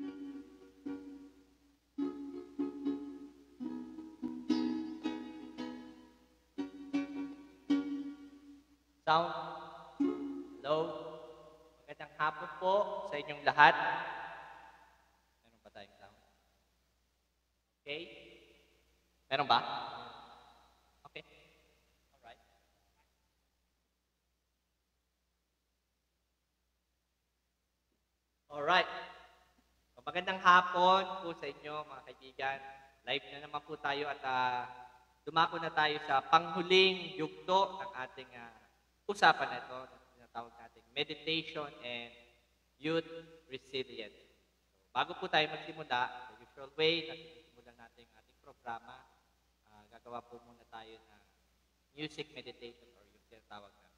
Sound. Hello. Magandang hapon po sa inyong lahat. Meron ba tayong sound? Okay. Meron ba? Okay. Alright. Alright. Magandang hapon po sa inyo mga kaibigan. Live na naman po tayo at dumako na tayo sa panghuling yugto ng ating usapan na ito, na tinatawag natin meditation and youth resilience. So, bago po tayo magsimula, the usual way na simulan natin ang ating programa, gagawa po muna tayo ng music meditation or yung tinatawag na.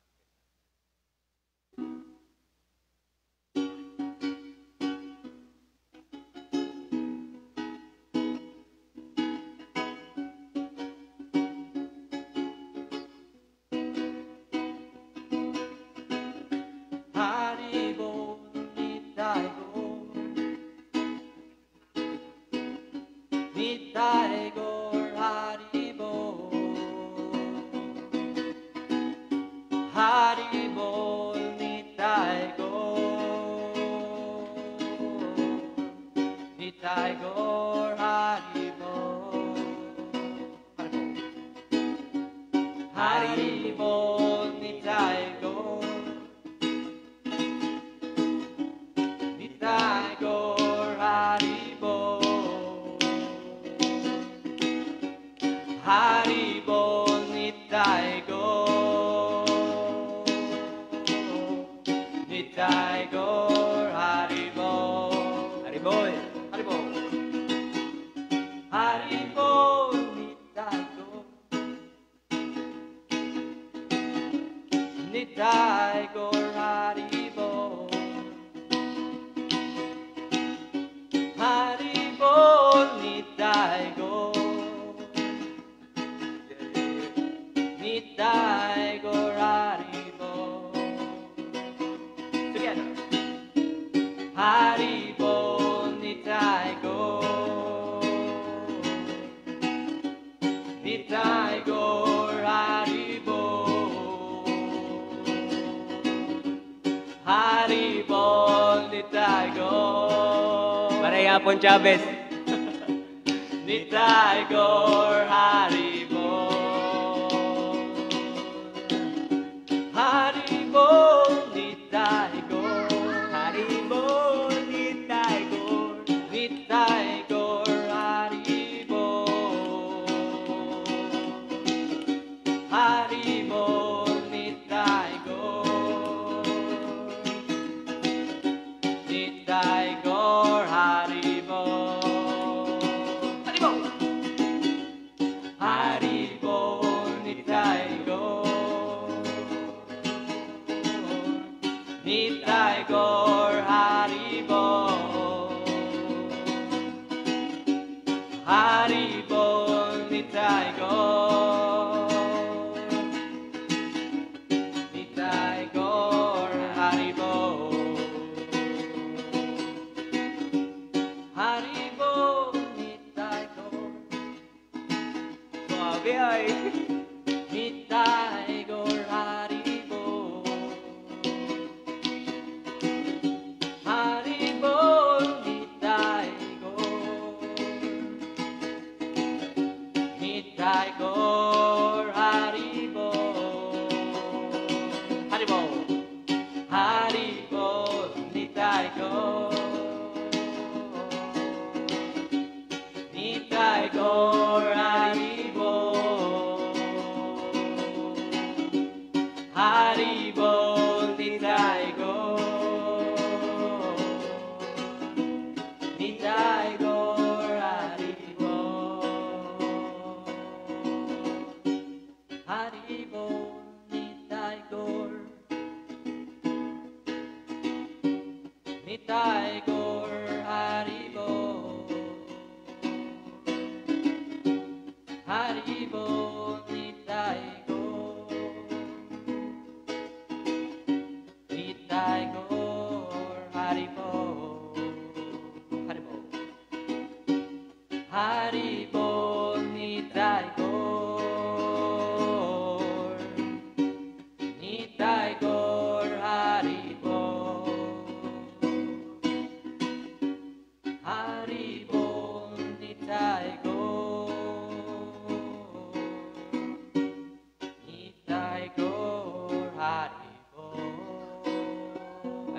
Apon Chavez. Nitaigor Haribol. Haribol, Nitaigor. Haribol, Nitaigor. Nitaigor Haribol. Haribol, Nitaigor. Nitaigor Haribol. Nitaigor Haribol. Haribol, Nitaigor. Nitaigor Haribol. Haribol, Nitaigor. Suabe ay. Nitaigor Haribol. Haribol, Nitaigor. Nitaigor Haribol. Haribol. Haribol, Nitaigor. Nitaigor Haribol. Haribol, Nitaigor. Nitaigor Haribol. Haribol, Nitaigor. Nitaigor Haribol. Haribol, Nitaigor.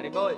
Haribol!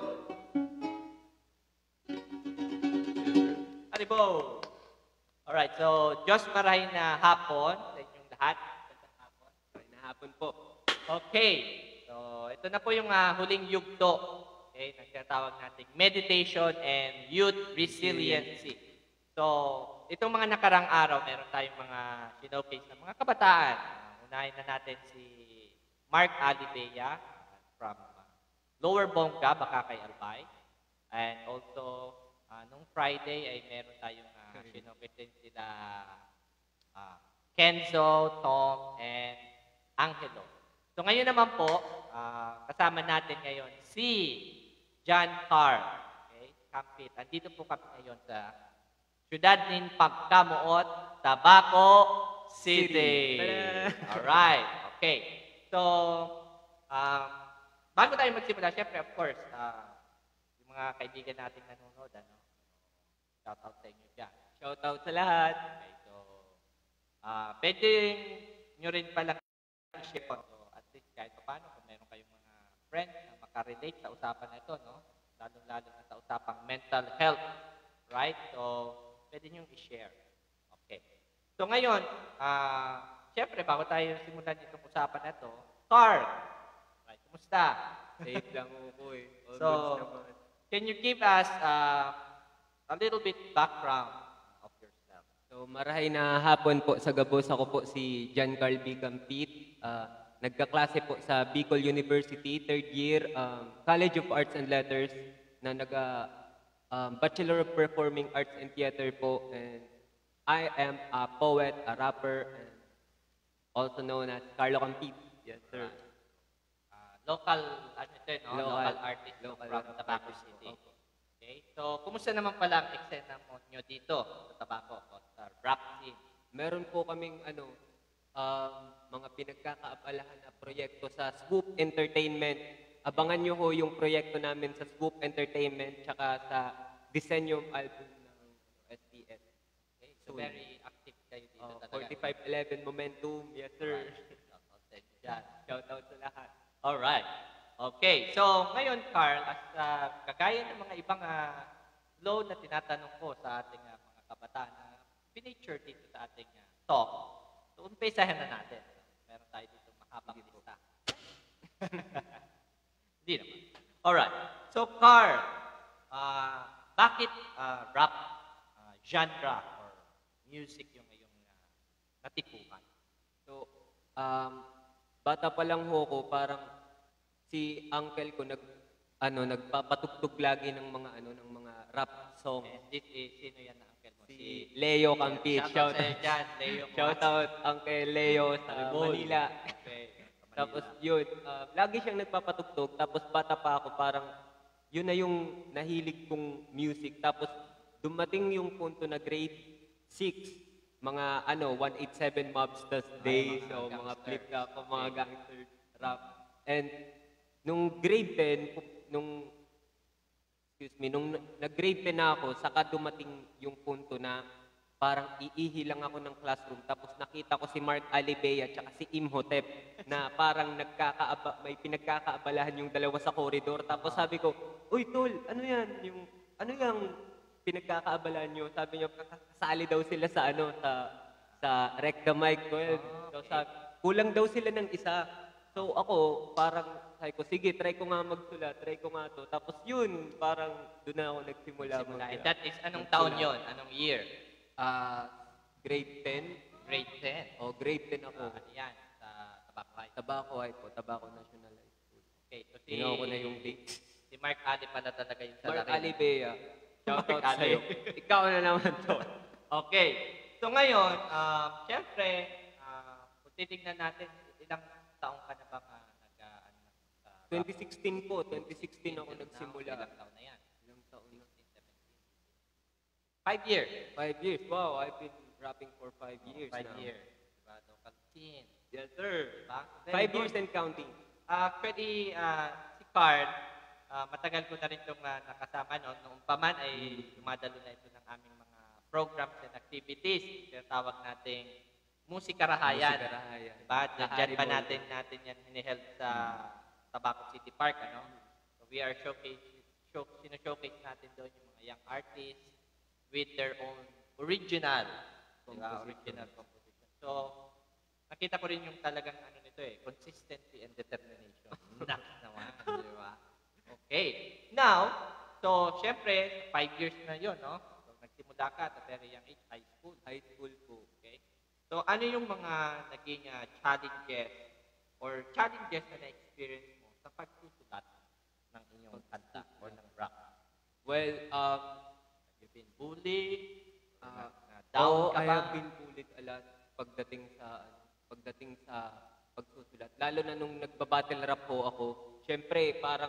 Haribo! Alright, so Diyos marahin na hapon sa inyong lahat. Magandang hapon. Ay, nahapon po. Okay, so ito na po yung huling yugto. Okay, nagtatawag nating meditation and youth resiliency. So, itong mga nakarang araw, meron tayong mga sinopage ng mga kabataan. Unahin na natin si Mark Alibea from Lower Bongga, Bakakay, Albay. And also, nung Friday ay meron tayong sinopage din sila Kenzo, Tom, and Angelo. So ngayon naman po, kasama natin ngayon si John Carr. Okay, Kampit. Andito po kami ngayon sa Syudad ng Pagkamuot, Tabaco City. Alright. Okay. So, bago tayo magsimula, syempre, of course, yung mga kaibigan natin nanonood, shout out sa inyo dyan. Shout out sa lahat. Okay, so, pwede nyo rin palang i-share. So, at least kahit paano, kung meron kayong mga friends na makarelate sa usapan na ito, no? Lalo-lalo na sa usapang mental health. Right? So, pwede nyo i-share. Okay. So, ngayon, syempre, bago tayo simulan itong usapan na ito, Carl, right, kumusta? Safe lang ako eh. All So, goods naman. can you give us a little bit background of yourself? So, marahay na hapon po sa Gabos. Ako po si John Carl B. Campit. Nagkaklase po sa Bicol University, third year, College of Arts and Letters, na Bachelor of Performing Arts and Theater po. And I am a poet, a rapper, and also known as Carlo Campit. Yes, sir. Local, ano ito, no? Local artist local from Tabaco artist City. po. Okay. So, kumusta naman pala ang eksena nyo dito sa Tabaco, sa rap scene? Meron po kaming mga pinagkakaabalahan na proyekto sa Scoop Entertainment. Abangan nyo ho yung proyekto namin sa Scoop Entertainment tsaka sa disenyong album ng SPS. Okay. So, very active kayo dito talaga. 4511 Momentum. Yes, sir. Shout out sa inyo dyan. Shout out sa lahat. Alright. Okay. So, ngayon, Carl, as kagaya ng mga ibang flow na tinatanong ko sa ating mga kabataan na pinature dito sa ating talk, so, umpisahan na natin. Meron tayo dito mahabang lista. Hindi naman. Alright. So, Carl, bakit rap genre or music yung ngayong natipukan? So, bata pa lang ho ko, parang si uncle ko nagpapatugtog lagi ng mga rap song. And this is, sino yan na uncle mo? Si Leo Campit. Shout out sa'yo dyan, Leo. Shout out Uncle Leo sa Haribol. Manila. Okay. Tapos yun, lagi siyang nagpapatugtog. Tapos bata pa ako, parang yun na yung nahilig kong music. Tapos dumating yung punto na grade 6, mga 187 Mobsters Day, mga so mga gangster. flip ako, mga gangster rap. And nung grade 10, nung nag-grade 10 na ako, saka dumating yung punto na parang iihi lang ako ng classroom. Tapos nakita ko si Mark Alibea at si Imhotep na parang may pinagkakaabalahan yung dalawa sa koridor. Tapos sabi ko, "Uy, tol, ano yan? Ano yung pinagkakaabalahan nyo?" Sabi niya, kasali daw sila sa Rec the Mic 12. So sabi, kulang daw sila ng isa. So ako, parang sabi ko, sige, try ko nga magsulat, try ko nga to. Tapos yun, parang doon na ako nagsimula. And that is, anong taon yon? Anong year? Grade 10. Grade 10. O, grade 10 ako. Ano yan? Sa Tabaco High. Tabaco High po, Tabaco National High School. Okay, so Ginawa ko na yung dates. si Mark Ali pala talaga yung Mark salary. Alibea. Shout out Mark Ali. sa'yo. Ikaw na naman to. Okay. So ngayon, syempre, kung titignan natin, ilang taong ka na bang 2016 po. 2016 ako nagsimula. Ilang taon na yan? Ilang taon na? 5 years. 5 years. Wow, I've been rapping for 5 years 5 now. years. Diba? Local scene. Yes, sir. Diba? 5 years and counting. Actually, si Carl, matagal ko na rin itong nakasama. No? Noong paman ay dumadalo na ito ng aming mga programs and activities. Tinatawag nating Musikarahayan. Musikarahayan. Diba? Diyan pa Haribol. natin yan hiniheld sa Tabaco City Park. Ano? So we are showcase natin doon yung mga young artists with their own original, di ba? Original composition. So, nakita ko rin yung talagang ano nito consistency and determination. Naks naman, di ba? Okay. Now, so, syempre, 5 years na yon, no? So, nagsimula ka at a very young age, high school. High school po. Okay? So, ano yung mga naging challenges or challenges na na-experience mo sa pagsusulat ng inyong kanta or ng rap? Well, You've been bullied? Down ka I ba? have been bullied a lot pagdating sa pagsusulat. Lalo na nung nagba-battle rap po ako. Siyempre, parang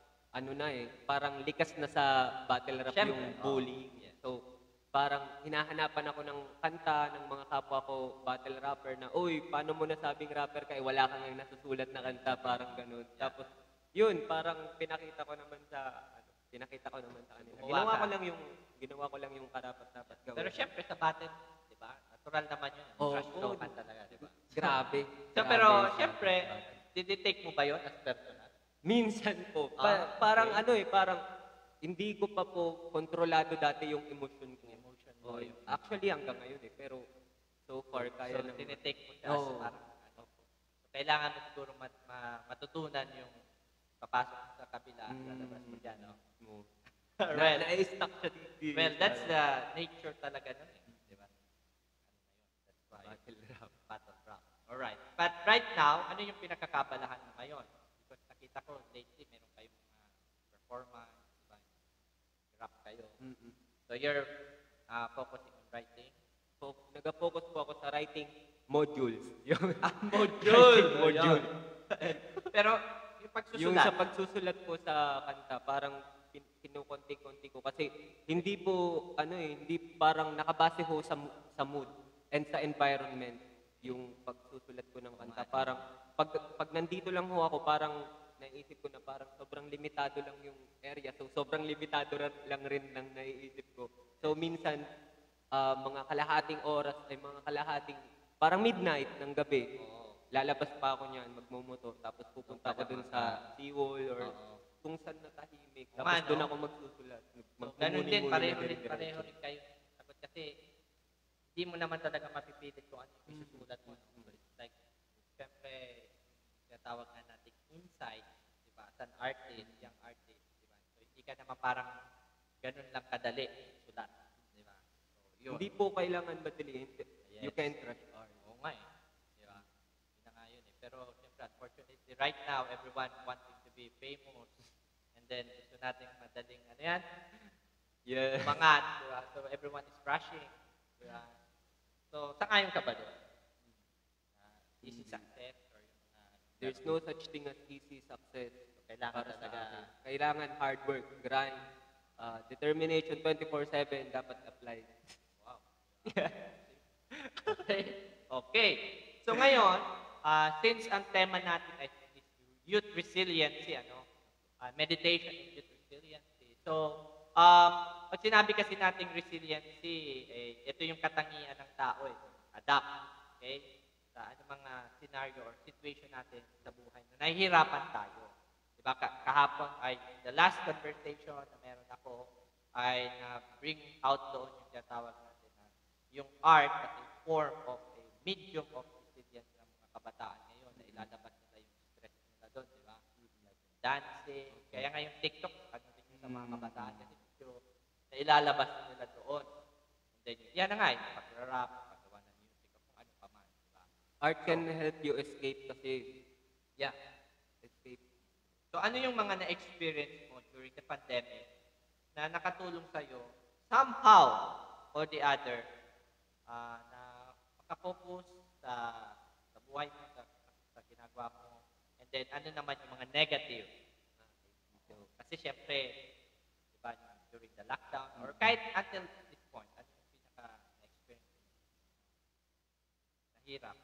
parang likas na sa battle rap Siyempre, yung bullying. yes. So, parang hinahanapan ako ng kanta ng mga kapwa ko battle rapper na, uy, paano mo nasabing rapper ka? Wala kang yung nasusulat na kanta, parang ganun. Tapos, yun, parang pinakita ko naman sa kanila. Ginawa ko lang yung karapat-dapat gawin. Pero syempre, sa battle, di ba? Natural naman yun. Trash talkan talaga, di ba? Grabe. So, grabe pero siya. syempre, did-take mo ba yun as personal? Minsan po. Parang hindi ko pa po kontrolado dati yung emotion ko. mo. Actually, hanggang ngayon Pero so far, kaya So, naman. tinitake mo siya as Oo. parang so, kailangan mo siguro matutunan yung papasok mo sa kabila at lalabas mo dyan, no? No. Well, Na-stuck siya dito. well, that's the nature talaga nun di ba? That's why battle rap. Alright. But right now, ano yung pinakakabalahan mo ngayon? Because nakita ko, lately, meron kayong mga performance, di ba? Rap kayo. So you're focusing on writing. So, nag-focus po ako sa writing modules. Yung Module. Pero yung pagsusulat. Yung sa pagsusulat po sa kanta, parang kinukonti-konti ko kasi hindi parang nakabase ho sa mood and sa environment yung pagsusulat ko ng kanta. Parang pag nandito lang ho ako, parang naisip ko na parang sobrang limitado lang yung area. So sobrang limitado lang rin ng naiisip ko. So minsan mga kalahating oras ay parang midnight ng gabi. Lalabas pa ako niyan, magmumoto, tapos pupunta ako dun sa seawall or kung saan natahimik. Tapos doon ako magsusulat. So, ganun din, pareho rin kayo. Sagot kasi, hindi mo naman talaga mapipilit kung ano yung isusulat mo. It's like, syempre, tinatawag na natin insight, di ba? As an artist, young artist, di ba? So, hindi ka naman parang ganun lang kadali sulat, di ba? So, yun. Hindi po kailangan madaliin. Yes. You can't rush art. Oo nga di ba? Yun na nga yun Pero, syempre, unfortunately, right now, everyone wanting to be famous. And then, gusto natin madaling, Yeah. umangat, di ba? So, everyone is rushing, di ba? So, sangayon ka ba doon? Easy success or yung There's no such thing as easy success. kailangan Para sa talaga. akin. Kailangan hard work, grind, determination 24/7 dapat apply. Wow. Okay. Okay. So, ngayon, since ang tema natin ay youth resiliency, meditation and youth resiliency. So, pag sinabi kasi nating resiliency, ito yung katangian ng tao, adapt. Okay? Sa mga scenario or situation natin sa buhay na nahihirapan tayo. Diba? Kahapon ay the last conversation na meron ako ay na-bring out doon yung tinatawag natin na yung art as a form of a medium of resilience ng mga kabataan ngayon na ilalabas nila yung stress nila doon, di ba? Like dancing. Kaya nga yung TikTok, din sa mga kabataan kasi medyo na ilalabas nila doon. And then, yan na nga, yung pag-rap, paggawa ng music, o kung ano pa man, di ba? Art can help you escape kasi escape. So, ano yung mga na-experience mo during the pandemic na nakatulong sa'yo somehow or the other na makafocus sa buhay mo, sa ginagawa mo, and then ano naman yung mga negative? Kasi syempre, di ba, during the lockdown or kahit until this point, ano yung pinaka-experience mo? Nahirap.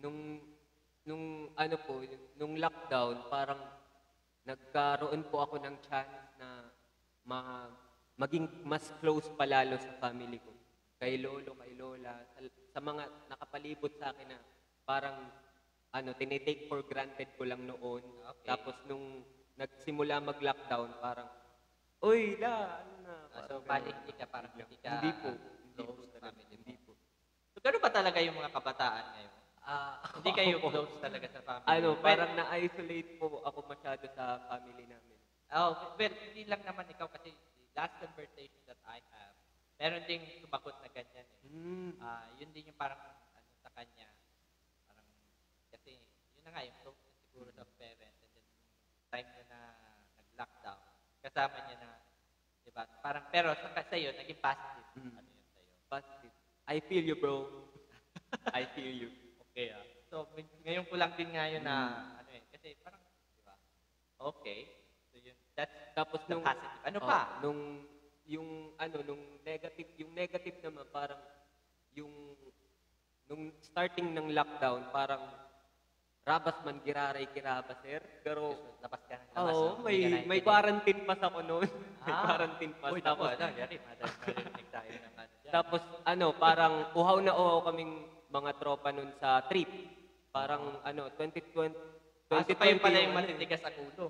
Nung lockdown, parang nagkaroon po ako ng chance na maging mas close palalo sa family ko. Kay lolo, kay lola, sa mga nakapalibot sa akin na parang tinitake for granted ko lang noon. Okay. Tapos nung nagsimula mag-lockdown, parang, uy, ano na. So, Parang bali, ganun. hindi ka parang hindi ka Hindi po. Hindi po close sa talaga. family mo. Hindi po. So, gano'n ba talaga yung mga kabataan ngayon? Hindi kayo Ako po. close talaga sa family? Ano, Well, parang na-isolate po ako masyado sa family namin. well, hindi lang naman ikaw kasi the last conversation that I have, meron ding sumagot na ganyan eh. Yun din yung parang ano sa kanya, parang kasi yun na nga yung close na siguro sa parents and then time na nag-lockdown, kasama niya na, di ba? Parang, pero sa iyo, naging positive. Ano yun sa'yo? Positive. I feel you, bro. I feel you. Okay So, ngayon ko lang din nga yun na, ano eh, kasi parang, di ba? Okay. So, yun, that's Tapos the nung positive. Ano pa? nung nung negative naman parang yung nung starting ng lockdown parang rabas man giraray kirabas sir. Pero Labas ka ng labas. oo, no? Hindi ka may quarantine pass ako noon. May quarantine pass. Uy, Tapos yari, marinig tayo naman dyan. tapos parang uhaw na uhaw kaming mga tropa noon sa trip. Parang 2020 So kayo pala yung 2021. matitigas sa ulo.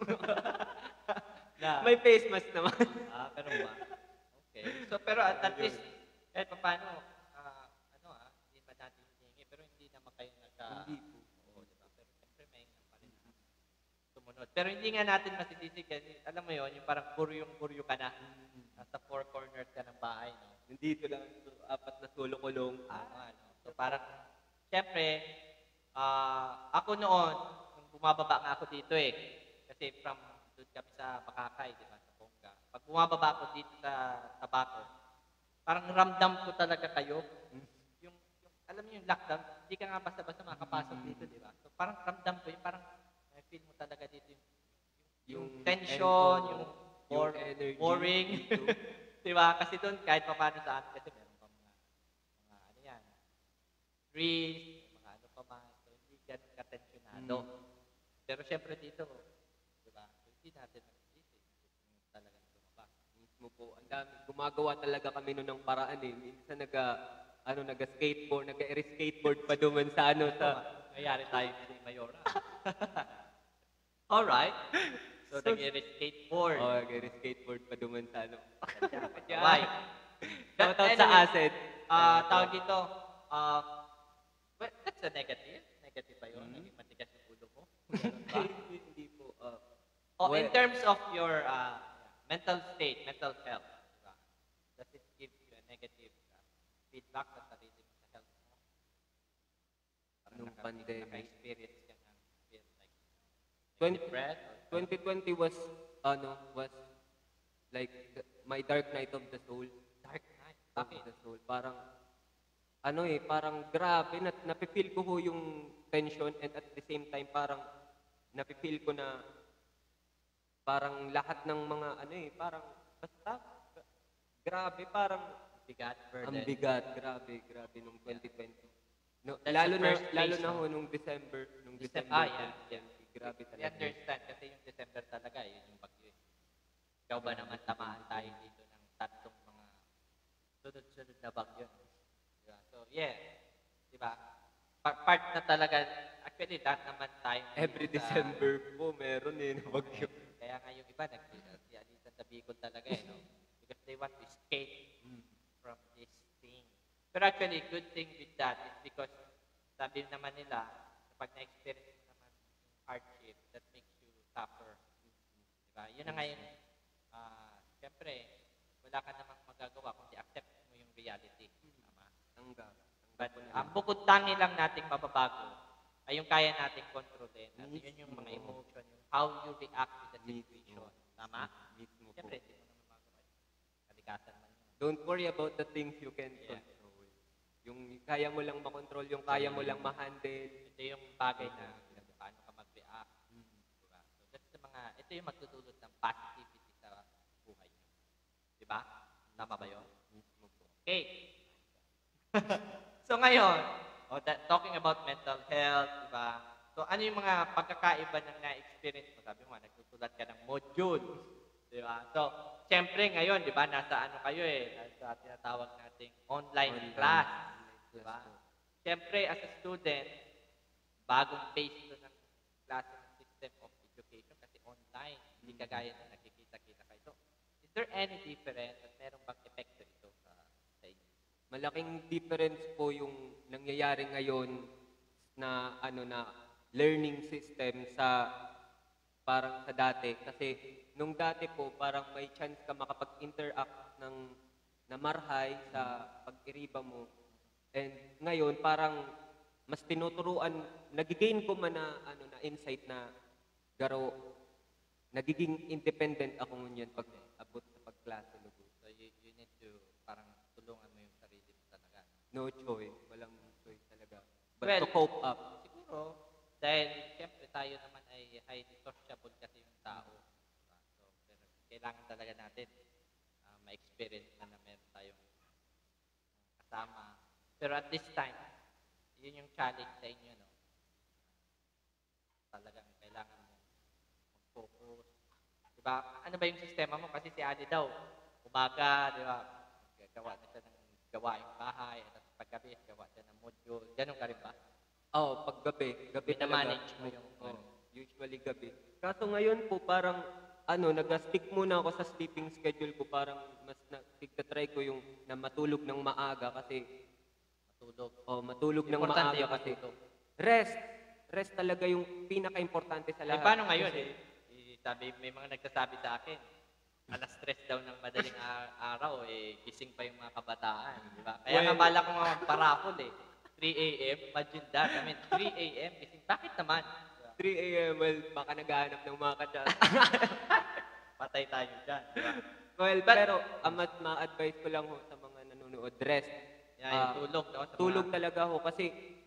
na, May face mask naman. pero ba? Okay. So, pero at least, kahit pa paano, hindi pa natin hiningi, pero hindi naman kayo Hindi po. Oo, diba? Pero siyempre may pa rin na sumunod. Pero hindi nga natin masisisi kasi, alam mo yon yung parang buryong-buryo ka na. Nasa four corners ka ng bahay, no? Nandito lang apat na sulo-kulong. So parang, siyempre, ako noon, nung bumababa nga ako dito kasi from doon kami sa Bakakay, di ba, sa Bongga. Pag bumababa ako dito sa Tabaco, parang ramdam ko talaga kayo. Yung alam niyo yung lockdown, hindi ka nga basta-basta makapasok dito, di ba? So parang ramdam ko yung parang may feel mo talaga dito yung tension, yung energy, boring. Di ba? Kasi doon, kahit pa paano sa atin, kasi meron pa mga ano yan, trees, mga ano pa man. So, hindi ganun katensyonado. Pero syempre dito, di ba? So, hindi natin mag-isip. Talagang lumabas. Mismo po. Ang dami. Gumagawa talaga kami noon ng paraan eh. Minsan nag-skateboard, nag-skateboard pa duman sa sa... Nangyari tayo ni Mayora. Alright. So, nag-skateboard. Nag-skateboard pa duman sa Why? Shoutout sa asset. Tawag dito, well, that's a negative. Negative ba yun? Naging matigas yung ulo mo? Hindi po. In terms of your mental state, mental health, diba? Does it give you a negative feedback sa sarili mo sa health mo? Parang Nung pandemic. naka-experience ka ng feel like 20 2020 was like my dark night of the soul. dark night. Of Bakit? the soul. Parang parang grabe, napipil ko ho yung tension and at the same time parang napipil ko na parang lahat ng mga parang basta grabe, parang Bigat, ang burden. bigat, grabe nung 2020. No, That's lalo the na first phase, no? ho nung December, Yeah. 2020. Grabe We talaga. understand kasi yung December talaga, yun yung bagyo. Ikaw ba naman tamaan tayo dito ng tatlong mga sunod-sunod na bagyo. Diba? So, yeah. Diba? Part na talaga, actually, lahat naman tayo. Every December po meron na bagyo. Kaya nga yung iba, nag-ialisan sa Bicol talaga no? Because they want to escape from this thing. Pero actually, good thing with that is because sabi naman nila, kapag na-experience mo naman yung hardship, that makes you tougher. Diba? Yun na ngayon, siyempre, wala ka namang magagawa kundi accept mo yung reality. Tama? Tanggap. But ang bukod tangi lang nating mababago ay yung kaya nating kontrolin. At yun yung mga emotion, yung how you react to the situation. Tama? Mismo po. Siyempre, hindi mo naman magawa. Kalikasan man yun. Don't worry about the things you can control. Yung kaya mo lang makontrol, yung kaya mo lang ma-handle. Ito yung bagay na paano ka mag-react. Diba? So, that's the ito yung magtutulot ng positivity sa buhay nyo. Diba? Tama ba yun? Okay. So ngayon, talking about mental health, diba? So ano yung mga pagkakaiba ng na-experience mo? Sabi mo, nagsusulat ka ng module. Diba? So, siyempre ngayon, diba, nasa kayo nasa tinatawag nating online class. Diba? Siyempre, as a student, bagong phase ito ng classroom system of education kasi online. Hindi kagaya na nakikita-kita kayo. So, is there any difference at meron bang epekto ito sa inyo? Malaking difference po yung nangyayari ngayon na learning system sa parang sa dati. Kasi nung dati po, parang may chance ka makapag-interact ng na marhay sa pag-iriba mo. And ngayon, parang mas tinuturuan, nagigain ko man na, na insight na garo, nagiging independent ako ngunyan pag abot sa pagklase. So, you need to parang tulungan mo yung sarili mo talaga. No choice. Walang choice talaga. But Well, to cope up. Siguro, dahil siyempre tayo naman ay highly sociable kasi yung tao. Diba? So, pero kailangan talaga natin ma-experience na meron tayong kasama. Pero at this time, yun yung challenge sa inyo, no? Talagang kailangan mo mag-focus. Diba? Ano ba yung sistema mo? Kasi si Ali daw, umaga, di ba? Gawa na siya ng gawaing bahay, at paggabi, gawa siya ng module. Ganun ka rin ba? Oo, pag gabi. Gabi talaga. Pinamanage mo yung Usually gabi. Kaso ngayon po, parang, nag-stick muna ako sa sleeping schedule ko. Parang mas tigta-try ko yung na matulog ng maaga kasi matulog ng Importante maaga yung kasi matulog. rest talaga yung pinaka-importante sa lahat. Paano ngayon sabi, may mga nagsasabi sa akin, alas 3 daw ng madaling araw, gising pa yung mga kabataan, di ba? Kaya nga bala ko mga parapol 3 a.m., imagine that. I mean, 3 a.m., gising. Bakit naman? 3 a.m., well, baka naghahanap ng mga kachat. Patay tayo dyan, di ba? Well, pero ma-advise ko lang ho sa mga nanonood, rest. Yung tulog, no? Tulog talaga ho kasi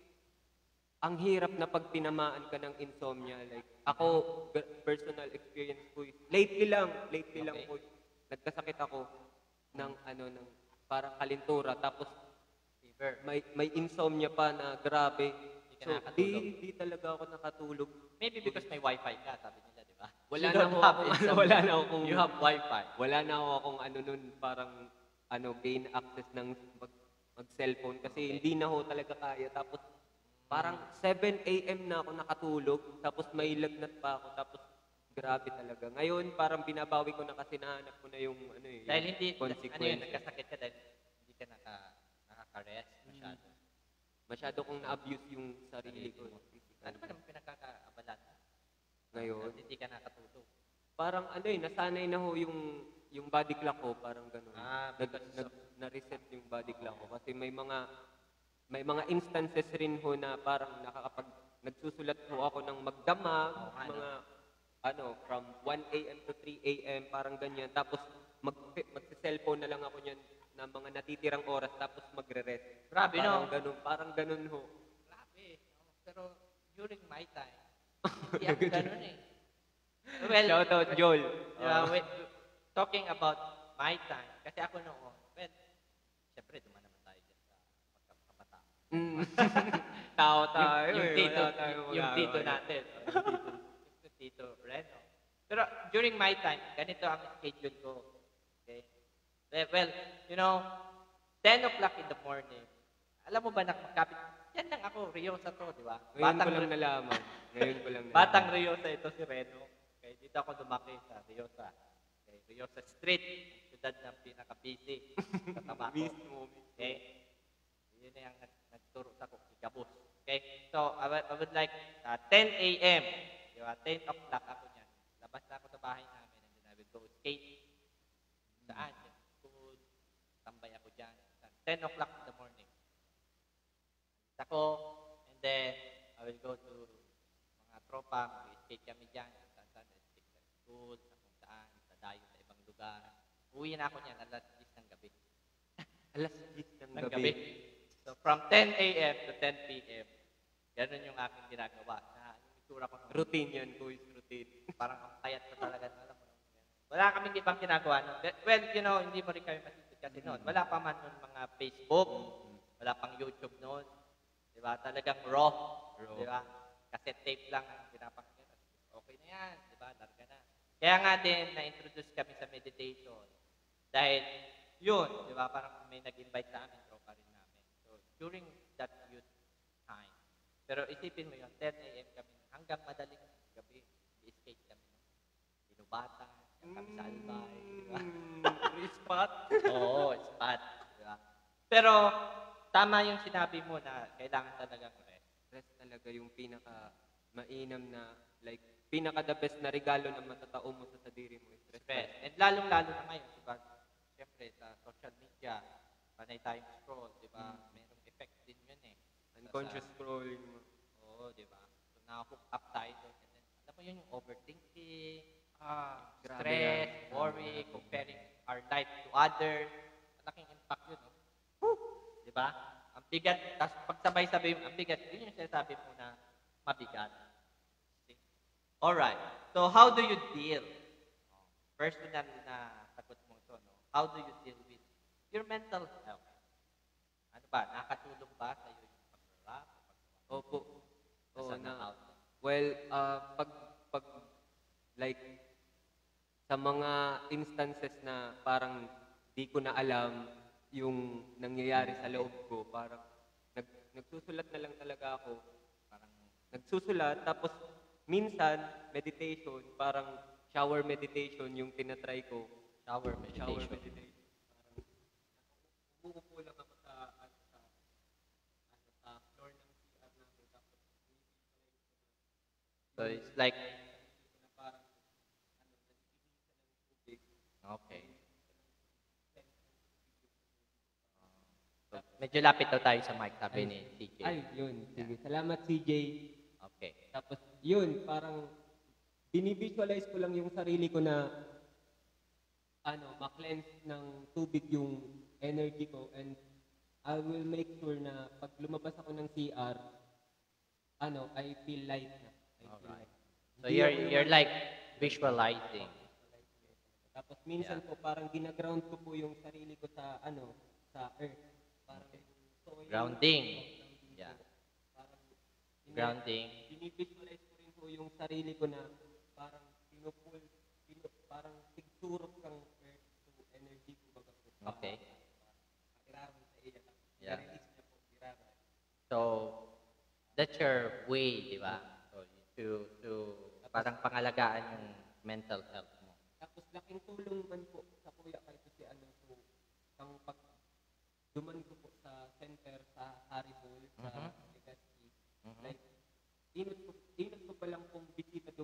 ang hirap na pag tinamaan ka ng insomnia. Like, ako, personal experience ko, lately lang po, nagkasakit ako ng parang kalintura, tapos fever. May insomnia pa na grabe. Hindi ka nakatulog. Di talaga ako nakatulog. Maybe because may wifi ka, sabi nila, di ba? Wala na akong You have wifi. Wala na akong nun, parang gain access ng mag-cellphone kasi hindi na ho talaga kaya. Tapos parang 7 a.m. na ako nakatulog, tapos may lagnat pa ako, tapos grabe talaga. Ngayon, parang binabawi ko na kasi nahanap ko na yung Dahil hindi, consequence. nagkasakit ka dahil hindi ka nakaka-rest masyado. Masyado kong na-abuse yung sarili ko. Ano ba naman pinagkakaabalan? Ngayon, Hindi ka nakatulog. parang nasanay na ho yung body clock ko, parang gano'n. Na-reset yung body clock ko kasi may mga instances rin ho na parang nagsusulat ho ako ng magdamag, from 1 a.m. to 3 a.m. parang ganyan. Tapos magse-cellphone na lang ako niyan na mga natitirang oras tapos magre-rest. Grabe, no? Parang ganun ho. Grabe. Pero during my time, hindi ako ganun Well, Shout out, Joel. Talking about my time, kasi ako noon, siyempre, duman naman tayo dyan sa pagkakabataan. Tao tayo. Yung tito natin. Yung tito Reno. Pero during my time, ganito ang schedule ko. Okay? Well, 10 o'clock in the morning, alam mo ba na magkapit, yan lang ako, Riosa to, di ba? Ngayon ko lang nalaman. Batang Riosa ito si Reno. Okay, dito ako lumaki sa Riosa. Okay, Riosa Street, siyudad ng pinaka-busy sa Tabaco. Okay? Yun na yung nagturo sa Kikabus. Okay? So, I would like 10 a.m. Diba? 10 o'clock ako niyan. Labas na ako sa bahay namin and then I will go skate. Saan? School. Tambay ako dyan. 10 o'clock in the morning. Ako, and then I will go to mga tropa, mag-skate kami dyan. School, sa kung saan, sa dayo, sa ibang lugar. Uwi na ako niyan, alas 10 ng gabi. Alas 10 ng gabi. So, from 10 a.m. to 10 p.m., ganun yung aking ginagawa. Yung itsura ko. Routine yan, boys, routine. Parang ang payat ko talaga. Alam mo, wala kaming ibang ginagawa. No? Well, hindi mo rin kami masisip kasi noon. Wala pa man noon mga Facebook, wala pang YouTube noon. Diba? Talagang raw. Diba? Cassette tape lang ang pinapakinggan. Okay na yan. Diba? Larga na. Kaya nga din, na-introduce kami sa meditation. Dahil, yun, di ba, parang may nag-invite sa amin, tropa rin namin. So, during that youth time. Pero isipin mo yun, 10 a.m. kami, hanggang madaling gabi, i-skate kami. Sumbatan, yan kami sa Albay, di ba? Free spot. Oo, spot. Di ba? Pero, tama yung sinabi mo na kailangan talagang rest. Rest talaga yung pinaka mainam na, like, pinaka the best na regalo na matatao mo sa sarili mo. Is rest. Rest. And lalong-lalo na ngayon, di ba? Siyempre, sa social media, panay tayong scroll, di ba? Merong effect din yun eh. Unconscious scrolling mo. Oo, di ba? So, na-hook up tayo doon. And then, alam mo yun, yung overthinking, Grabe stress, yan. worry, comparing our life to others. Malaking impact yun, no? Di ba? Ang bigat, tapos pagsabay-sabay yung ang bigat, yun yung sinasabi mo na mabigat. See? Alright. So, how do you deal? Personal na sagot mo ito, no? How do you deal with your mental health? Ano ba? Nakatulong ba sa iyo yung pag-rap? Opo. Oo Nasa na. out? Well, pag like sa mga instances na parang di ko na alam yung nangyayari sa loob ko, parang nagsusulat na lang talaga ako. Parang nagsusulat, tapos minsan meditation, parang shower meditation yung tinatry ko. Shower Shower meditation. meditation. Parang umuupo lang ako sa floor ng CR namin, tapos So, it's like, na parang tubig. okay. So, medyo lapit daw tayo sa mic, sabi ni CJ. Ay, yun. Sige. Salamat, CJ. Okay. Tapos, yun, parang binivisualize ko lang yung sarili ko na ma-cleanse ng tubig yung energy ko, and I will make sure na pag lumabas ako ng CR, I feel light na. I feel Alright. light. So, Hindi ako you're yung- like visualizing. Tapos minsan Yeah. po parang ginaground ko po yung sarili ko sa earth. Parang soil. Grounding. Grounding Yeah. po. Parang Grounding. binivisualize ko rin po yung sarili ko na parang parang sigsurok kang earth to energy ko baga po. Okay. Iraran sa iya. Yeah. I-release niya po. Iraran. So, that's your way, di ba? So, to parang pangalagaan yung mental health mo. Tapos laking tulong man po sa kuya kahit si so pang pag duman ko po sa center sa Haribol sa Legazpi. Like inot ko pa lang pong bisita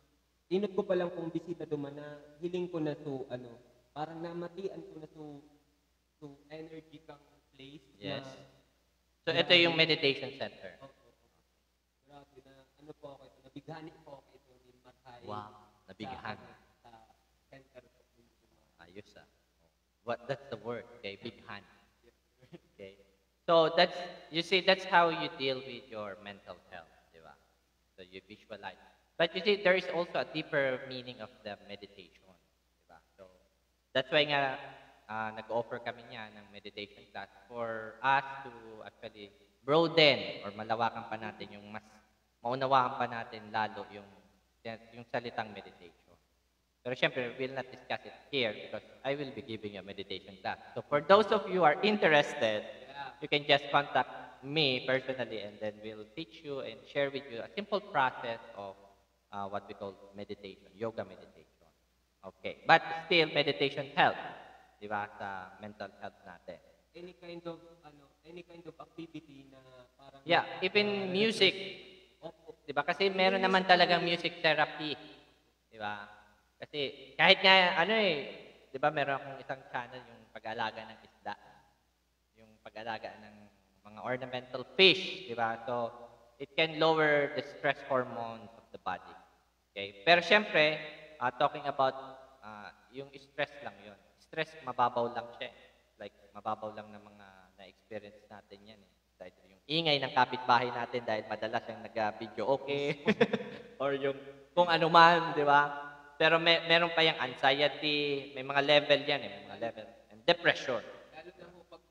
duman na hiling ko na parang namatian ko na to energy kang place Yes. na So, ito yung meditation center. grabe na po ako ito, nabighani po ako ito ni Marhay. Wow, nabighan. Sa center po. Ayos ah. That's the word, okay? Big hand. Okay. So that's how you deal with your mental health, di ba? So you visualize. But you see, there is also a deeper meaning of the meditation, di ba? So that's why nga nag-offer kami niya ng meditation class for us to actually broaden or malawakan pa natin yung mas maunawaan pa natin lalo yung salitang meditation. Pero syempre, we'll not discuss it here because I will be giving you a meditation class. So for those of you who are interested, you can just contact me personally and then we'll teach you and share with you a simple process of what we call meditation, yoga meditation. Okay. But still, meditation helps, di ba, sa mental health natin. Any kind of activity na parang Yeah, even music. Di ba? Kasi meron naman talagang music therapy. Di ba? Kasi kahit nga, di ba meron akong isang channel yung pag-alaga ng isda. Yung pag-alaga ng mga ornamental fish, di ba? So, it can lower the stress hormones of the body. Okay? Pero syempre, talking about yung stress lang yun. Stress, mababaw lang siya. Like, mababaw lang ng mga na-experience natin yan. Dahil yung ingay ng kapitbahay natin dahil madalas yung nag-video okay. Or yung kung ano man, di ba? Pero meron pa yung anxiety, may mga level yan may mga level. And depression. lalo na po pag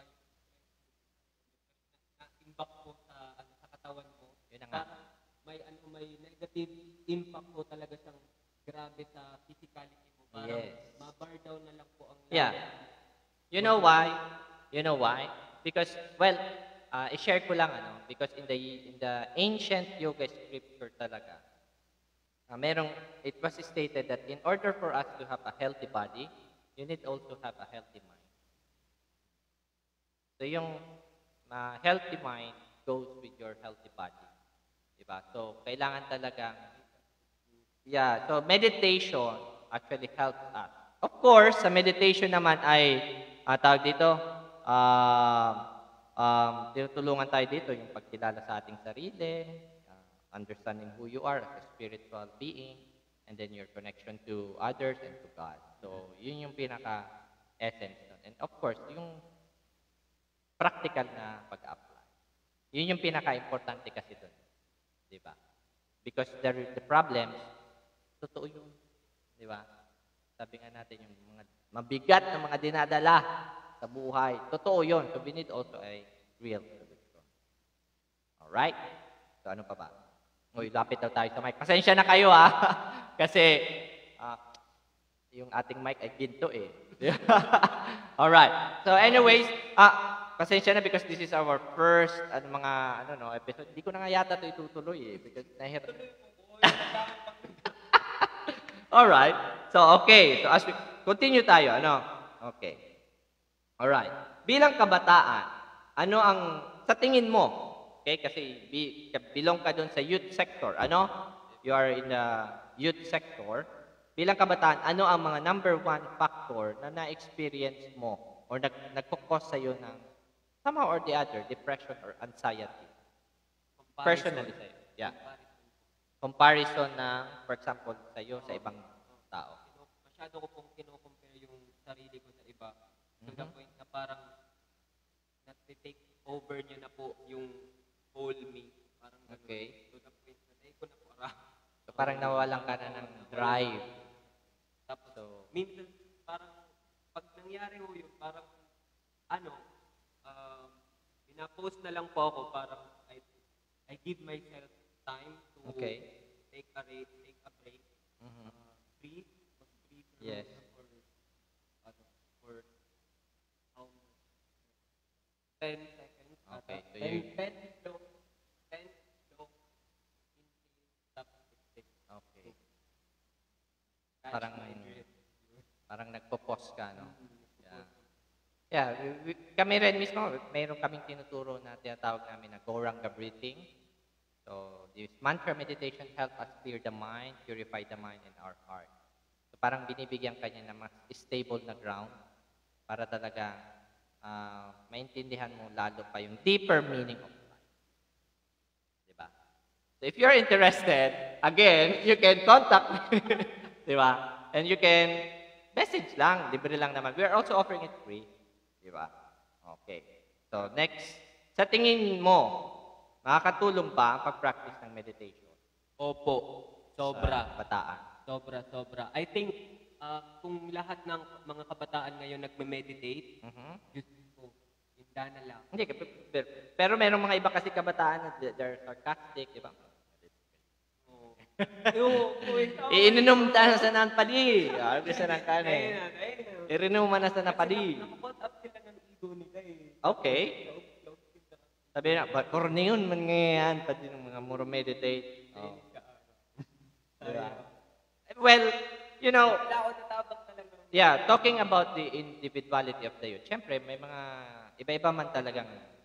impact po sa katawan mo. Yun na nga. Parang may negative impact po talaga siyang grabe sa physicality mo. Parang Yes. ma-bar down na lang po ang Yeah. You know why? Because, well, i-share ko lang, because in the ancient yoga scripture talaga, it was stated that in order for us to have a healthy body, you need also have a healthy mind. So yung healthy mind goes with your healthy body. Diba? So kailangan talagang, so meditation actually helps us. Of course, sa meditation naman ay, tawag dito, tinutulungan tayo dito yung pagkilala sa ating sarili, understanding who you are as a spiritual being, and then your connection to others and to God. So, yun yung pinaka-essence nun. And of course, yung practical na pag-apply. Yun yung pinaka-importante kasi dun. Diba? Because the problems, totoo yung, diba? Sabi nga natin, yung mga mabigat na mga dinadala sa buhay. Totoo yun. So, we need also a real solution. Alright? So, ano pa ba? Uy, lapit daw tayo sa mic. Pasensya na kayo, ha? Kasi, yung ating mic ay ginto, eh. Alright. So, anyways, pasensya na because this is our first, episode. Hindi ko na nga yata ito itutuloy, eh. Because nahirap. Alright. So, okay. So, as we continue tayo, Okay. Alright. Bilang kabataan, ano ang, sa tingin mo, okay, kasi belong ka dun sa youth sector, You are in the youth sector. Bilang kabataan, ano ang mga number one factor na na-experience mo or nagkukos sa'yo ng somehow or the other, depression or anxiety? Personally sa'yo. Yeah. Comparison na, for example, sa'yo sa ibang tao. Masyado ko pong kino-compare yung sarili ko sa iba. To the point na parang nag-take over nyo na po yung whole me. Parang okay. To the point na ko na para. So parang nawawalan ka na ng drive. Tapos, minsan parang pag nangyari ho yun, parang pina-post na lang po ako, parang I give myself time to take a break, breathe, yes. For how 10 seconds. Okay, so 10 slow, stop, exhale. Okay. Parang nagpo-pause ka, no? Yeah, kami rin mismo, mayroon kaming tinuturo na tinatawag namin na Goranga breathing. So, this mantra meditation help us clear the mind, purify the mind and our heart. So, parang binibigyan kanya na mas stable na ground para talaga maintindihan mo lalo pa yung deeper meaning of life. Diba? So, if you're interested, again, you can contact me. Diba? And you can message lang, libre lang naman. We are also offering it free. Diba? Okay. So, next. Sa tingin mo, makakatulong ba ang pag-practice ng meditation? Opo. Sobra. Sa bataan? Sobra. I think, kung lahat ng mga kabataan ngayon nagme-meditate, Diyos ko, hinda na lang. Hindi, pero merong mga iba kasi kabataan na they're sarcastic, di ba? Iinom tayo sa nan padi. Sa nan kane. Irinom man sa nan padi. Nakapot up sila ng ego nila eh. Okay. Sabi na, but korneon man ngayon pati ng mga muro meditate. Diba? Well, yeah, talking about the individuality of the youth. Siyempre, may mga iba-iba man talagang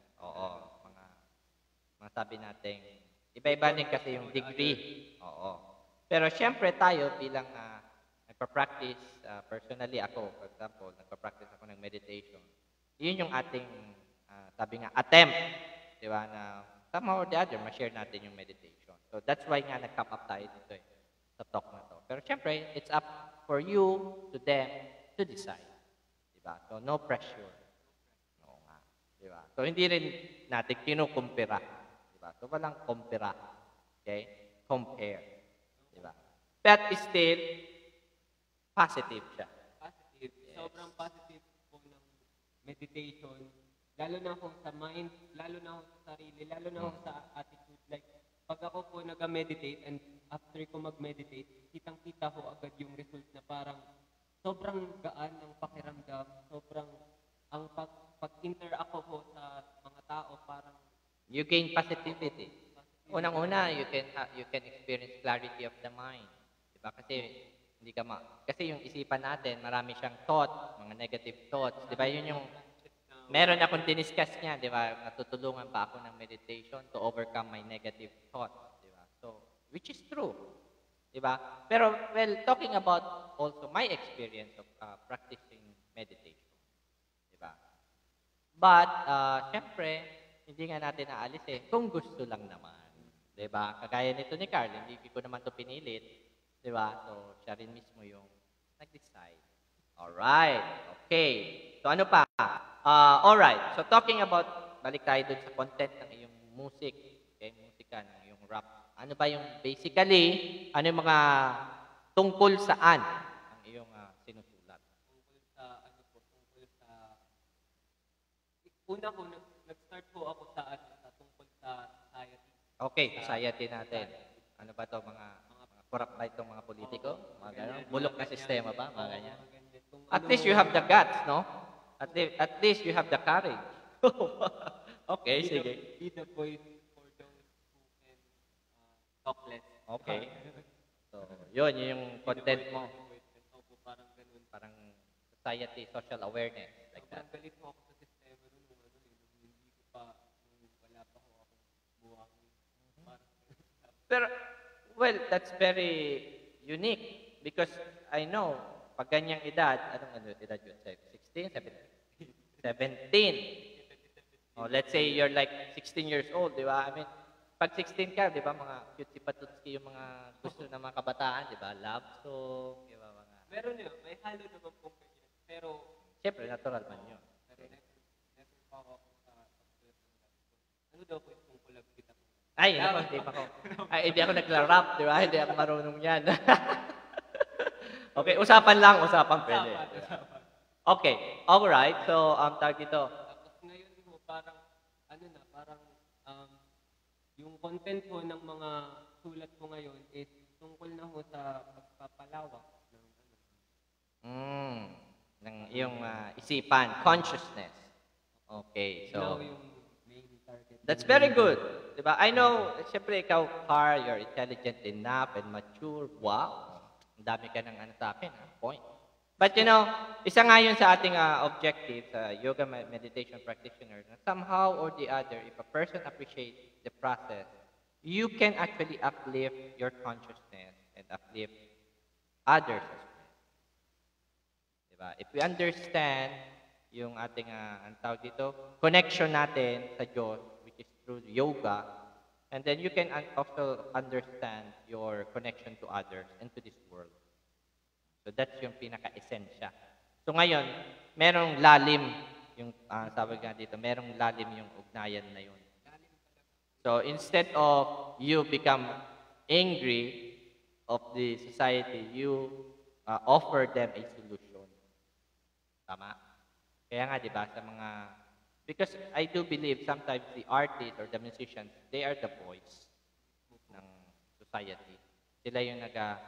mga sabi natin, iba-iba din kasi yung degree. Pero siyempre tayo bilang nagpa-practice, personally ako, for example, nagpa-practice ako ng meditation. Yun yung ating, sabi nga, attempt. Di ba? Na somehow or the other, ma-share natin yung meditation. So that's why nga nag-come up tayo dito sa talk na to. Pero siyempre, it's up for you, to them, to decide. Di ba? So no pressure. Oo nga. Di ba? So hindi rin natin kinukumpira. Diba? So, walang kumpira. Okay? Compare. Diba? But still, positive siya. Positive. Yes. Sobrang positive po ng meditation. Lalo na kung sa mind, lalo na kung sa sarili, lalo na kung sa attitude. Like, pag ako po nag-meditate and after ko mag-meditate, kitang-kita ko agad yung result na parang sobrang gaan ng pakiramdam. Sobrang, ang pag-interact ko sa mga tao, parang you gain positivity. Unang-una, you can experience clarity of the mind. Diba? Kasi yung isipan natin, marami siyang thought, mga negative thoughts. Diba? Yun yung, meron akong diniscuss niya, diba? Natutulungan pa ako ng meditation to overcome my negative thoughts. Diba? So, which is true. Diba? Pero, well, talking about also my experience of practicing meditation. Diba? But, syempre, hindi nga natin naalis kung gusto lang naman. Diba? Kagaya nito ni Carl, hindi ko naman to pinilit. Diba? So, siya rin mismo yung nag-decide. Alright. Okay. So, ano pa? Alright. So, talking about, balik tayo dun sa content ng iyong music. Okay? Musika, ng iyong rap. Ano ba yung, basically, ano yung mga tungkol saan ang iyong sinusulat? Tungkol sa, una ko, nag-start po ako sa tungkol sa society. Okay, society natin. Ano ba to mga corrupt ba itong mga politiko? Mga ganyan. Bulok na sistema ba? Mga ganyan. At least you have the guts, no? At least you have the courage. Okay, sige. Be the voice for those who can talk less. Okay. So, yun yung content mo. Parang ganun. Parang society, social awareness. Like that. Parang galit mo ako sa sistema nun. Hindi ko pa, wala pa ako buwang. Pero, well, that's very unique because I know, pag ganyang edad, anong edad yun? 16? 17? 17. Oh, let's say you're like 16 years old, di ba? I mean, pag 16 ka, di ba, mga cutesy-patutsi yung mga gusto ng mga kabataan, di ba? Love song, di ba? Meron yun, may halo naman po ganyan. Pero, siyempre, natural man yun. Pero never pa ako sa ano daw po yung collab kita? Ay, hindi pa ako. Ay, hindi ako nagla-rap, di ba? Hindi ako marunong yan. Okay, usapan pwede. Okay, alright. So, tawag dito. Tapos ngayon mo, parang yung content ko ng mga sulat ko ngayon is tungkol na ho sa pagpapalawak ng iyong isipan, consciousness. Okay, so yung main target. that's very good. Diba? I know, siyempre ikaw, Carl, you're intelligent enough and mature. Wow! Ang dami ka ng sa akin, point. But you know, isa nga yun sa ating objective sa yoga meditation practitioner, na somehow or the other, if a person appreciates the process, you can actually uplift your consciousness and uplift others as well. Diba? If we understand yung ating, ang tawag dito, connection natin sa Diyos, which is through yoga, and then you can also understand your connection to others and to this world. So that's yung pinaka-esensya. So ngayon, merong lalim, yung sabi nga dito, merong lalim yung ugnayan na yun. So instead of you become angry of the society, you offer them a solution. Tama? Kaya nga, di ba, sa mga, because I do believe sometimes the artists or the musicians, they are the voice ng society. Sila yung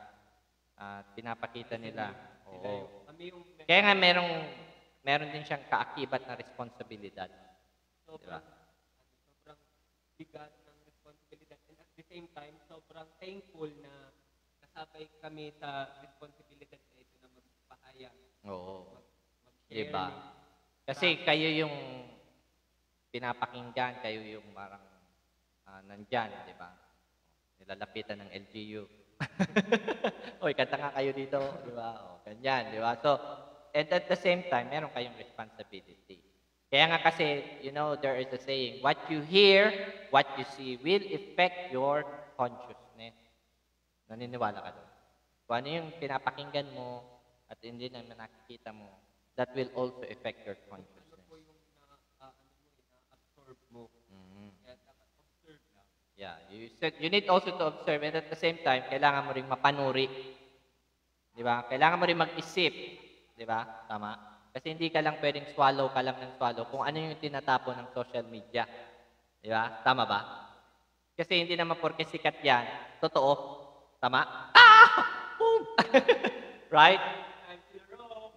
pinapakita nila. Oo. Kaya nga meron din siyang kaakibat na responsibilidad. Diba? Sobrang bigat ng responsibilidad. And at the same time, sobrang thankful na kasabay kami sa responsibilidad na ito na magpahayag. Oo. Mag-share. Diba? Kasi kayo yung pinapakinggan, kayo yung parang nandyan, diba? Nilalapitan ng LGU. Oy, kanta nga kayo dito, di ba? O, ganyan, di ba? So, and at the same time, meron kayong responsibility. Kaya nga kasi, you know, there is a saying, what you hear, what you see will affect your consciousness. Naniniwala ka doon? Kung ano yung pinapakinggan mo at hindi naman nakikita mo, that will also affect your consciousness. Ano po yung na-absorb mo? Kaya dapat observe lang. Yeah, you need also to observe, and at the same time, kailangan mo ring mapanuri. Di ba? Kailangan mo rin mag-isip. Di ba? Tama? Kasi hindi ka lang pwedeng swallow ka lang ng swallow kung ano yung tinatapon ng social media. Di ba? Tama ba? Kasi hindi naman porke sikat yan, totoo. Tama? Ah! Boom! Right? Times in a row.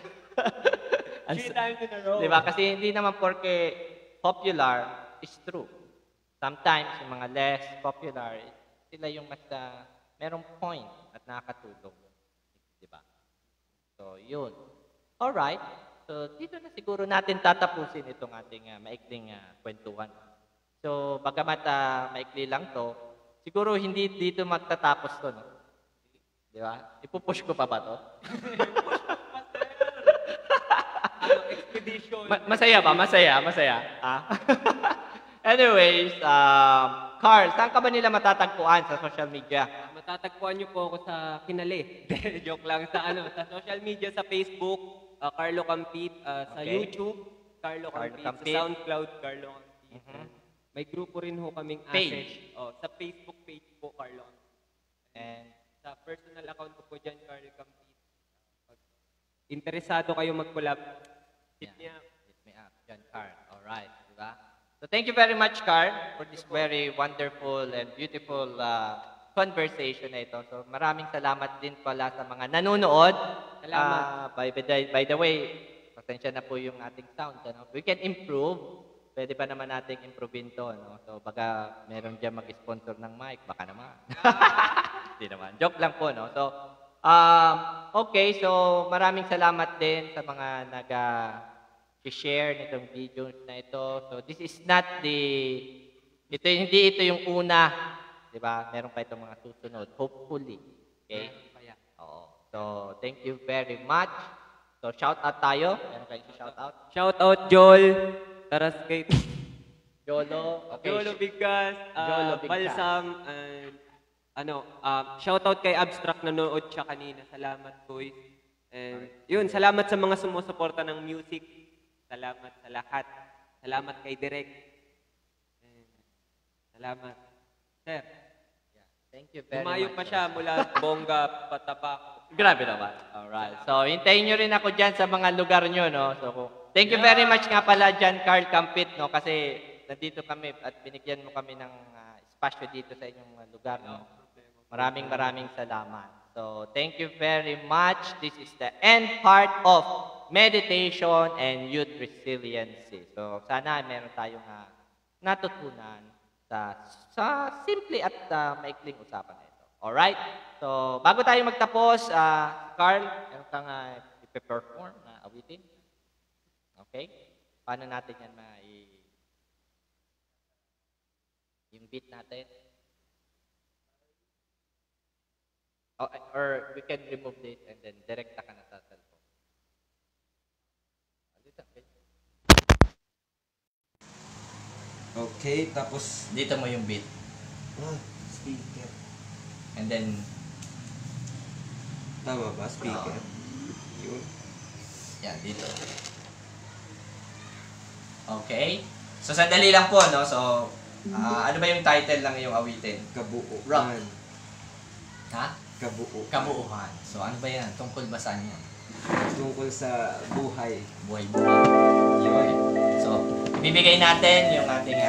Three times in a row. Di ba? Kasi hindi naman porke popular is true. Sometimes, yung mga less popular, sila yung mas merong point at nakakatulong. Diba? So, yun. Alright. So, dito na siguro natin tatapusin itong ating maikling kwentuhan. So, bagamat maikli lang to, siguro hindi dito magtatapos to, no? Di ba? Ipupush ko pa ba to? Expedition. Masaya ba? Masaya? Ah? Anyways, Carl, saan ka ba nila matatagpuan sa social media? Matatagpuan niyo po ako sa Kinali. Joke lang. Sa social media, sa Facebook, Carlo Campit, sa Okay. YouTube, Carlo Campit, sa Campit. SoundCloud, Carlo Campit. May grupo rin ho kaming Page. Sa Facebook page po, Carlo Campit. And Sa personal account ko po dyan, Carlo Campit. Pag interesado kayo mag-collab, hit me up. hit me up, John Carl. Alright, di ba? So thank you very much, Carl, for this very wonderful and beautiful conversation na ito. So maraming salamat din pala sa mga nanonood. Salamat. By the way, pasensya na po yung ating sound. Ano? We can improve. Pwede pa naman nating improvein to. No? So baka meron dyan mag-sponsor ng mic. Baka naman. Hindi naman. Joke lang po. No? So, okay. So maraming salamat din sa mga nag-share nitong videos na ito. So this is not hindi ito yung una. Diba? Meron pa itong mga susunod. Hopefully. Okay? Oo. So, thank you very much. So, shout out tayo. Meron kayo shout out? Shout out, Joel. Taras kay Jolo. Okay. Jolo Bigas, Jolo Bigas. Balsam, and shout out kay Abstract na nanood siya kanina. Salamat, boy. And yun, salamat sa mga sumusuporta ng music. Salamat sa lahat. Salamat kay Direk. And salamat. Sir, Thank you very lumayo much. pa siya mula Bongga, Patapako. Grabe naman. Alright. So, hintayin nyo rin ako dyan sa mga lugar nyo, no? So, thank you very much nga pala dyan, Carl Campit, no? Kasi nandito kami at binigyan mo kami ng espasyo dito sa inyong lugar, no? Maraming salamat. So, thank you very much. This is the end part of meditation and youth resiliency. So, sana meron tayong natutunan sa simple at maikling usapan na ito. Alright? So, bago tayo magtapos, Carl, meron kang i-perform na awitin? Okay? Paano natin yan yung beat natin? Or we can remove this and then direkta ka na sa cellphone. Okay. Okay, tapos Dito mo yung beat. speaker. And then, Tama ba? Speaker. Yun. yan, dito. Okay. So, sandali lang po, no? So, ano ba yung title ng iyong awitin? Kabuuan. Rock. Ha? Kabuuan. Kabuuhan. So, ano ba yan? Tungkol ba saan yan? Tungkol sa buhay. Buhay-buhay. Yun. So, ibibigay natin yung ating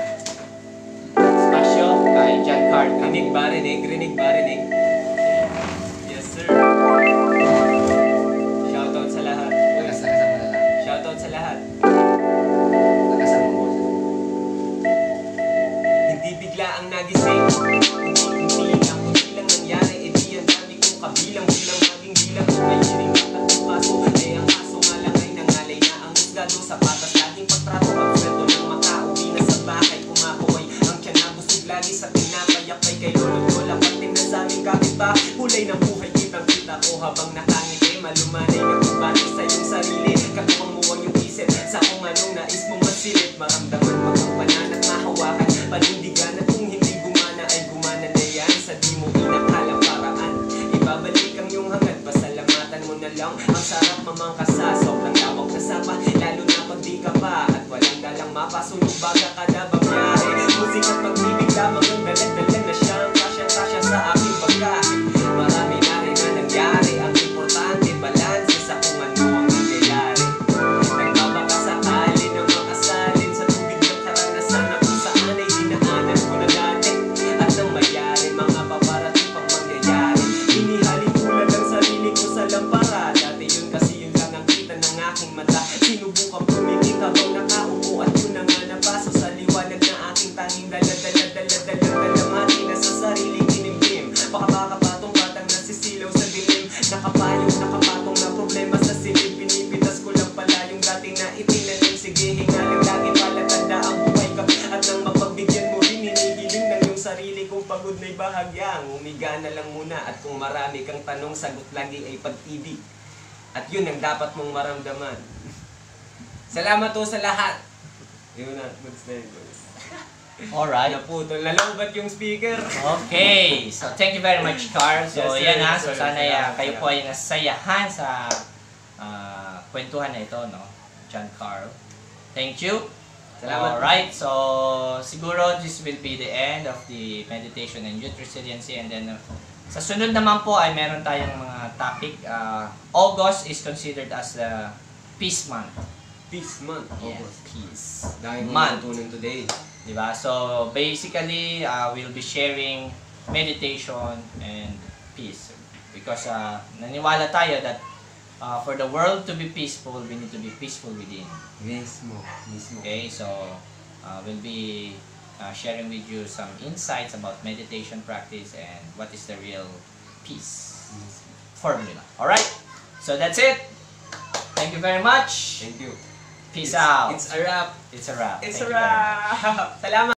spasyo kay John Carl. Rinig ba, rinig? Yes, sir. Shoutout sa lahat. Tagasama na lang. Shoutout sa lahat. Tagasama mo. Hindi bigla ang nagising. Hindi lang nangyari. E di ang dami kong kabilang. Bilang maging bilang. May hiring at ang paso. Eh ang kaso nga lang ay nangalay na ang husgado sa patas. Laging pagtrato ang sweldo ng makauwi na sa bahay. Kumakuway ang tiyan na busog lagi sa tinapayakay kay lolo. Lola pating na sa aming kapitbahay. Kulay ng buhay kitang-kita ko habang nakangiti. Malumanay na kumbati sa iyong sarili. Katuwang muwang yung isip sa kung anong nais mong masilip. Maramdaman magpampanan at mahawakan. Panindigan at kung hindi gumana ay gumana na yan. Sa di mo inakalang paraan. Ibabalik ang iyong hangad. Pasalamatan mo na lang. Ang sarap mamangkasa. Sobrang lawak na sapa. Lalo na pag di ka pa. At walang dalang mapa. Sunog baga kada bangyahe. Musik at pag-ibig lamang ang dalag-dalag na siyang kasya-kasya sa aking bagahe. Marami na rin na nangyari. Ang importante balanse sa kung ano ang nangyayari. Nagbabaka sakali na makasalin sa tubig ng karanasan na kung saan ay dinaanan ko na dati. At nang mayari mga paparating pang mangyayari. Inihalin ko lang ang sarili ko sa lampara. Dati yun kasi yun lang ang kita ng aking mata. Sinubukang pumiling habang nakaupo at yun na nga napaso sa liwanag na aking tanging dala-dala-dala-dala-dalamati na sa sariling inimbim. Baka payong nakapatong na problema sa silid. Pinipitas ko lang pala yung dating na itinanim. Sige, hingaling lagi pala tanda ang buhay ka. At nang mapagbigyan mo rin, hinihiling ng yung sarili kong pagod na'y bahagyang. Humiga na lang muna at kung marami kang tanong, sagot lagi ay pag-ibig. At yun ang dapat mong maramdaman. Salamat po sa lahat. Yun na, goods na yun, goods. Alright. Naputol, nalobat yung speaker. Okay. So, thank you very much, Carl. So, Yes, sir. yan ha. Yes, So, sir. sana Salamat, kayo salamat. po ay nasayahan sa kwentuhan na ito, no? John Carl. Thank you. Salamat. Alright. So, siguro this will be the end of the meditation and youth resiliency. And then, sa sunod naman po ay meron tayong mga topic. August is considered as the Peace Month. Peace month. Yes, August. peace Dahil month. matutunan today. Diba? So, basically, we'll be sharing meditation and peace. Because naniwala tayo that for the world to be peaceful, we need to be peaceful within. Mismo. Okay? So, we'll be sharing with you some insights about meditation practice and what is the real peace formula. Alright? So, that's it. Thank you very much. Thank you. Peace out. It's a wrap. It's a wrap. It's Thank a you very much. wrap. Salamat.